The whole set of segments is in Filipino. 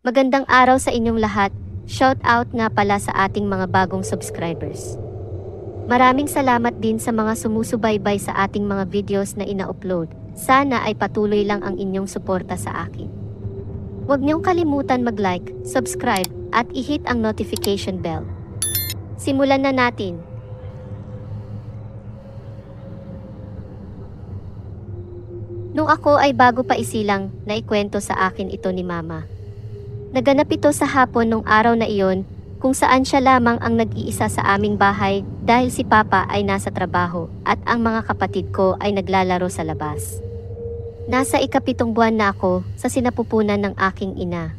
Magandang araw sa inyong lahat. Shout out nga pala sa ating mga bagong subscribers. Maraming salamat din sa mga sumusubaybay sa ating mga videos na ina-upload. Sana ay patuloy lang ang inyong suporta sa akin. Huwag niyong kalimutan mag-like, subscribe, at i-hit ang notification bell. Simulan na natin. Nung ako ay bago pa isilang, naikwento sa akin ito ni Mama. Naganap ito sa hapon nung araw na iyon, kung saan siya lamang ang nag-iisa sa aming bahay dahil si Papa ay nasa trabaho at ang mga kapatid ko ay naglalaro sa labas. Nasa ika-7 buwan na ako sa sinapupunan ng aking ina.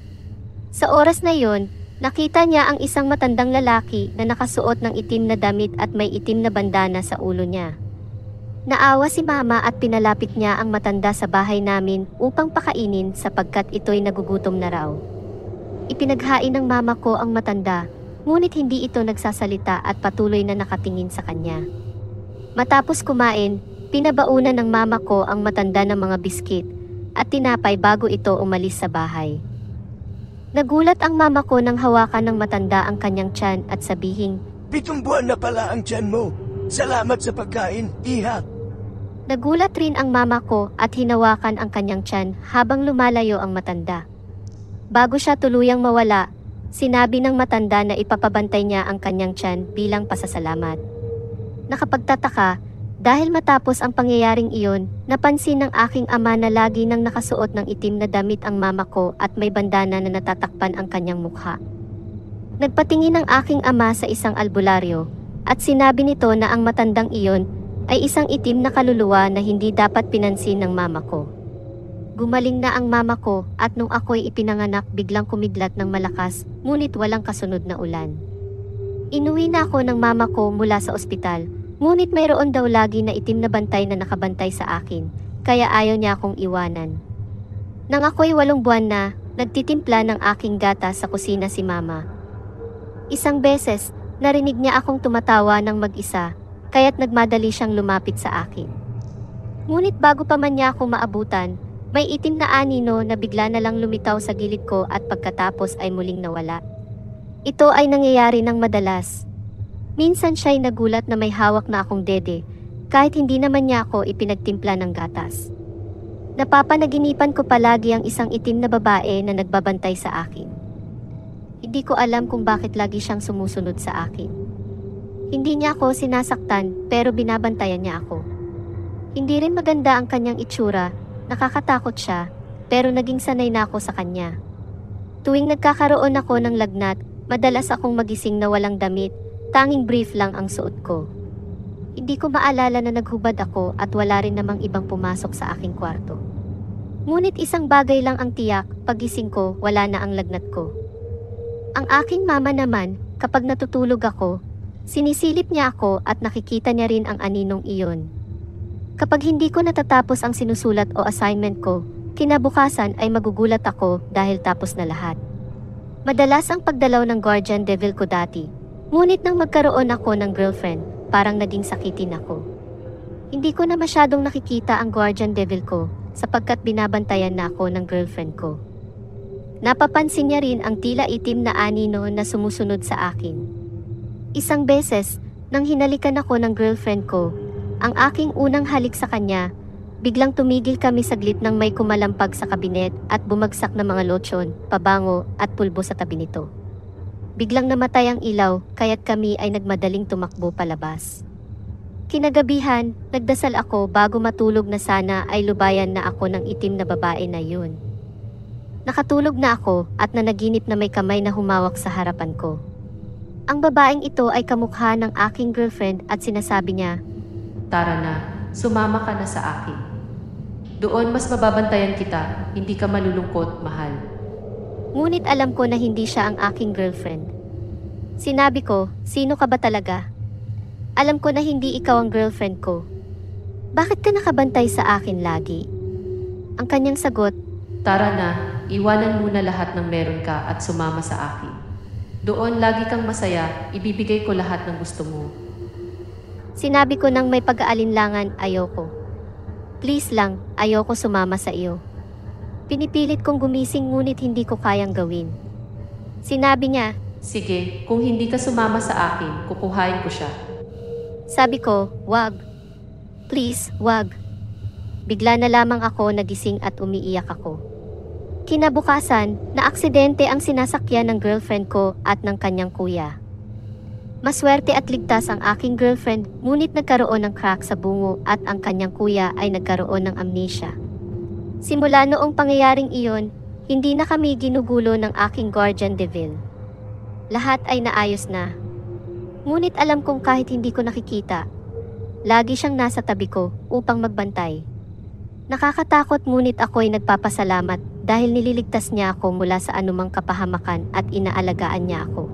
Sa oras na iyon, nakita niya ang isang matandang lalaki na nakasuot ng itim na damit at may itim na bandana sa ulo niya. Naawa si Mama at pinalapit niya ang matanda sa bahay namin upang pakainin sapagkat ito'y nagugutom na raw. Ipinaghain ng Mama ko ang matanda, ngunit hindi ito nagsasalita at patuloy na nakatingin sa kanya. Matapos kumain, pinabaunan ng Mama ko ang matanda ng mga biskit at tinapay bago ito umalis sa bahay. Nagulat ang Mama ko nang hawakan ng matanda ang kanyang tiyan at sabihing, 7 buwan na pala ang tiyan mo. Salamat sa pagkain, iha. Nagulat rin ang Mama ko at hinawakan ang kanyang tiyan habang lumalayo ang matanda. Bago siya tuluyang mawala, sinabi ng matanda na ipapabantay niya ang kanyang tiyan bilang pasasalamat. Nakapagtataka, dahil matapos ang pangyayaring iyon, napansin ng aking ama na lagi nang nakasuot ng itim na damit ang Mama ko at may bandana na natatakpan ang kanyang mukha. Nagpatingin ang aking ama sa isang albularyo, at sinabi nito na ang matandang iyon ay isang itim na kaluluwa na hindi dapat pinansin ng Mama ko. Gumaling na ang Mama ko at nung ako'y ipinanganak biglang kumidlat ng malakas, ngunit walang kasunod na ulan. Inuwi na ako ng Mama ko mula sa ospital, ngunit mayroon daw lagi na itim na bantay na nakabantay sa akin, kaya ayaw niya akong iwanan. Nang ako'y 8 buwan na, nagtitimpla ng aking gatas sa kusina si Mama. Isang beses, narinig niya akong tumatawa ng mag-isa, kaya't nagmadali siyang lumapit sa akin. Ngunit bago pa man niya ako maabutan, may itim na anino na bigla na lang lumitaw sa gilid ko at pagkatapos ay muling nawala. Ito ay nangyayari ng madalas. Minsan siya'y nagulat na may hawak na akong dede, kahit hindi naman niya ako ipinagtimpla ng gatas. Napapanaginipan ko palagi ang isang itim na babae na nagbabantay sa akin. Hindi ko alam kung bakit lagi siyang sumusunod sa akin. Hindi niya ako sinasaktan pero binabantayan niya ako. Hindi rin maganda ang kanyang itsura, nakakatakot siya, pero naging sanay na ako sa kanya. Tuwing nagkakaroon ako ng lagnat, madalas akong magising na walang damit, tanging brief lang ang suot ko. Hindi ko maalala na naghubad ako at wala rin namang ibang pumasok sa aking kwarto. Ngunit isang bagay lang ang tiyak, pagising ko, wala na ang lagnat ko. Ang aking mama naman, kapag natutulog ako, sinisilip niya ako at nakikita niya rin ang aninong iyon. Kapag hindi ko natatapos ang sinusulat o assignment ko, kinabukasan ay magugulat ako dahil tapos na lahat. Madalas ang pagdalaw ng guardian devil ko dati, ngunit nang magkaroon ako ng girlfriend, parang naging sakitin ako. Hindi ko na masyadong nakikita ang guardian devil ko sapagkat binabantayan na ako ng girlfriend ko. Napapansin niya rin ang tila itim na anino na sumusunod sa akin. Isang beses, nang hinalikan ako ng girlfriend ko, ang aking unang halik sa kanya, biglang tumigil kami saglit nang may kumalampag sa kabinet at bumagsak na mga lotion, pabango at pulbo sa tabi nito. Biglang namatay ang ilaw, kaya't kami ay nagmadaling tumakbo palabas. Kinagabihan, nagdasal ako bago matulog na sana ay lubayan na ako ng itim na babae na yun. Nakatulog na ako at nanaginip na may kamay na humawak sa harapan ko. Ang babaeng ito ay kamukha ng aking girlfriend at sinasabi niya, "Tara na, sumama ka na sa akin. Doon mas mababantayan kita, hindi ka malulungkot, mahal." Ngunit alam ko na hindi siya ang aking girlfriend. Sinabi ko, "Sino ka ba talaga? Alam ko na hindi ikaw ang girlfriend ko. Bakit ka nakabantay sa akin lagi?" Ang kanyang sagot, "Tara na, iwanan muna lahat ng meron ka at sumama sa akin. Doon lagi kang masaya, ibibigay ko lahat ng gusto mo." Sinabi ko nang may pag-aalinlangan, "Ayoko. Please lang, ayoko sumama sa iyo." Pinipilit kong gumising ngunit hindi ko kayang gawin. Sinabi niya, Sige, kung hindi ka sumama sa akin, kukuhain ko siya. sabi ko, wag. Please, wag. Bigla na lamang ako nagising at umiiyak ako. Kinabukasan, naaksidente ang sinasakyan ng girlfriend ko at ng kanyang kuya. Maswerte at ligtas ang aking girlfriend, ngunit nagkaroon ng crack sa bungo at ang kanyang kuya ay nagkaroon ng amnesia. Simula noong pangyayaring iyon, hindi na kami ginugulo ng aking guardian devil. Lahat ay naayos na. Ngunit alam kong kahit hindi ko nakikita, lagi siyang nasa tabi ko upang magbantay. Nakakatakot ngunit ako'y nagpapasalamat dahil nililigtas niya ako mula sa anumang kapahamakan at inaalagaan niya ako.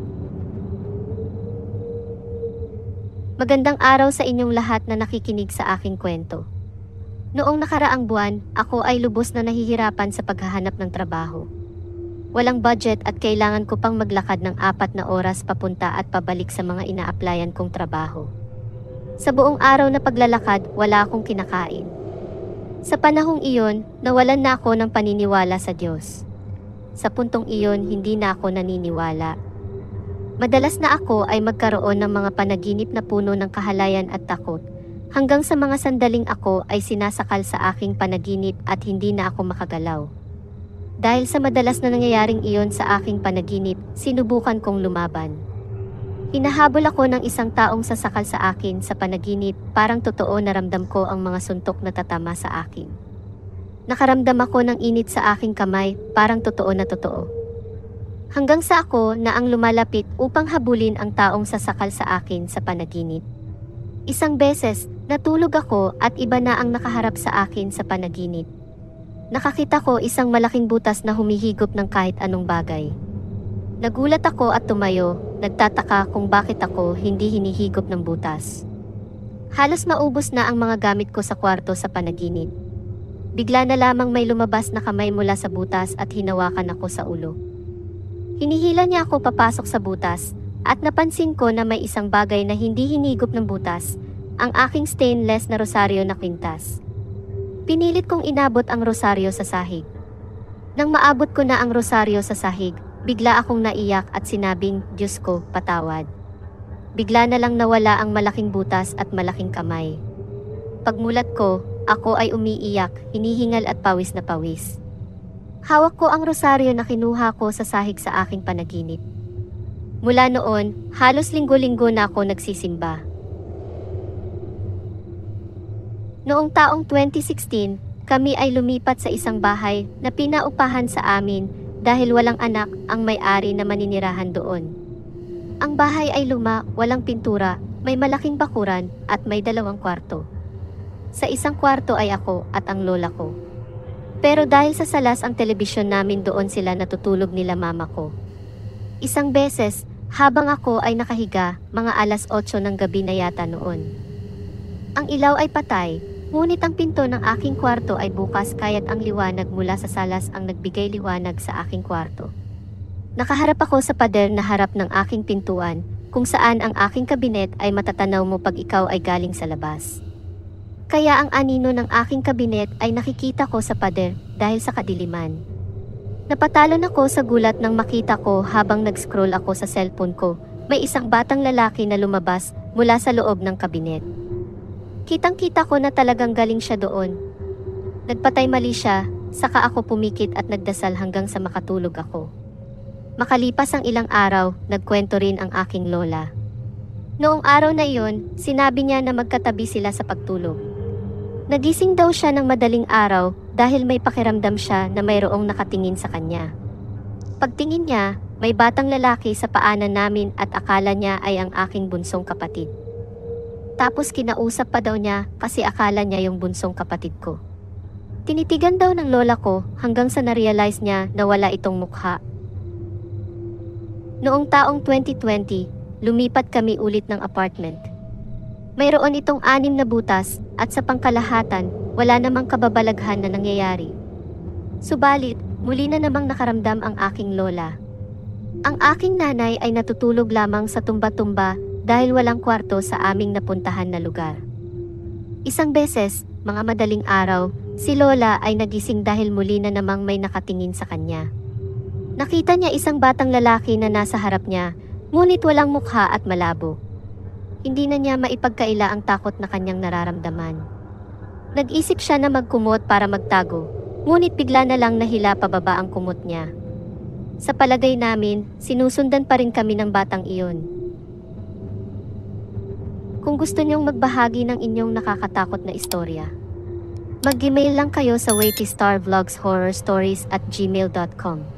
Magandang araw sa inyong lahat na nakikinig sa aking kwento. Noong nakaraang buwan, ako ay lubos na nahihirapan sa paghahanap ng trabaho. Walang budget at kailangan ko pang maglakad ng 4 na oras papunta at pabalik sa mga ina-applyan kong trabaho. Sa buong araw na paglalakad, wala akong kinakain. Sa panahong iyon, nawalan na ako ng paniniwala sa Diyos. Sa puntong iyon, hindi na ako naniniwala. Madalas na ako ay magkaroon ng mga panaginip na puno ng kahalayan at takot, hanggang sa mga sandaling ako ay sinasakal sa aking panaginip at hindi na ako makagalaw. Dahil sa madalas na nangyayaring iyon sa aking panaginip, sinubukan kong lumaban. Hinahabol ako ng isang taong sasakal sa akin sa panaginip, parang totoo na ramdam ko ang mga suntok na tatama sa akin. Nakaramdam ako ng init sa aking kamay, parang totoo na totoo. Hanggang sa ako na ang lumalapit upang habulin ang taong sasakal sa akin sa panaginip. Isang beses, natulog ako at iba na ang nakaharap sa akin sa panaginip. Nakakita ko isang malaking butas na humihigop ng kahit anong bagay. Nagulat ako at tumayo, nagtataka kung bakit ako hindi hinihigop ng butas. Halos maubos na ang mga gamit ko sa kwarto sa panaginip. Bigla na lamang may lumabas na kamay mula sa butas at hinawakan ako sa ulo. Hinihila niya ako papasok sa butas at napansin ko na may isang bagay na hindi hinigop ng butas, ang aking stainless na rosaryo na kwintas. Pinilit kong inabot ang rosaryo sa sahig. Nang maabot ko na ang rosaryo sa sahig, bigla akong naiyak at sinabing, Diyos ko, patawad. Bigla na lang nawala ang malaking butas at malaking kamay. Pagmulat ko, ako ay umiiyak, hinihingal at pawis na pawis. Hawak ko ang rosaryo na kinuha ko sa sahig sa aking panaginip. Mula noon, halos linggo-linggo na ako nagsisimba. Noong taong 2016, kami ay lumipat sa isang bahay na pinaupahan sa amin dahil walang anak ang may-ari na maninirahan doon. Ang bahay ay luma, walang pintura, may malaking bakuran at may 2 kwarto. Sa isang kwarto ay ako at ang lola ko. Pero dahil sa salas ang telebisyon namin, doon sila natutulog nila mama ko. Isang beses, habang ako ay nakahiga, mga 8:00 ng gabi na yata noon. Ang ilaw ay patay, ngunit ang pinto ng aking kwarto ay bukas kaya't ang liwanag mula sa salas ang nagbigay liwanag sa aking kwarto. Nakaharap ako sa pader na harap ng aking pintuan, kung saan ang aking kabinet ay matatanaw mo pag ikaw ay galing sa labas. Kaya ang anino ng aking kabinet ay nakikita ko sa pader dahil sa kadiliman. Napatalon ako sa gulat nang makita ko habang nag-scroll ako sa cellphone ko, may isang batang lalaki na lumabas mula sa loob ng kabinet. Kitang-kita ko na talagang galing siya doon. Nagpatay mali siya, saka ako pumikit at nagdasal hanggang sa makatulog ako. Makalipas ang ilang araw, nagkwento rin ang aking lola. Noong araw na iyon, sinabi niya na magkatabi sila sa pagtulog. Nagising daw siya ng madaling araw dahil may pakiramdam siya na mayroong nakatingin sa kanya. Pagtingin niya, may batang lalaki sa paanan namin at akala niya ay ang aking bunsong kapatid. Tapos kinausap pa daw niya kasi akala niya yung bunsong kapatid ko. Tinitigan daw ng lola ko hanggang sa na-realize niya na wala itong mukha. Noong taong 2020, lumipat kami ulit ng apartment. Mayroon itong 6 na butas at sa pangkalahatan, wala namang kababalaghan na nangyayari. Subalit, muli na namang nakaramdam ang aking lola. Ang aking nanay ay natutulog lamang sa tumba-tumba dahil walang kwarto sa aming napuntahan na lugar. Isang beses, mga madaling araw, Si Lola ay nagising dahil muli na namang may nakatingin sa kanya. Nakita niya isang batang lalaki na nasa harap niya, ngunit walang mukha at malabo. Hindi na niya maipagkaila ang takot na kanyang nararamdaman. Nag-isip siya na magkumot para magtago, ngunit bigla na lang nahila pababa ang kumot niya. Sa palagay namin, sinusundan pa rin kami ng batang iyon. Kung gusto niyong magbahagi ng inyong nakakatakot na istorya, mag-email lang kayo sa waitistarvlogshorrorstories@gmail.com.